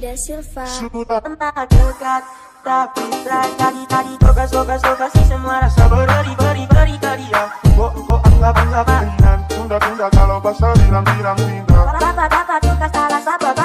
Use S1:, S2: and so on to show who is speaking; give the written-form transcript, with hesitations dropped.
S1: Nadia Silva.
S2: Sudah dekat, tapi tadi toka si semua rasa beri dia. Kok anggap mainan, tunda kalau basah bilang pindah.
S1: Papa tugas salah sabar.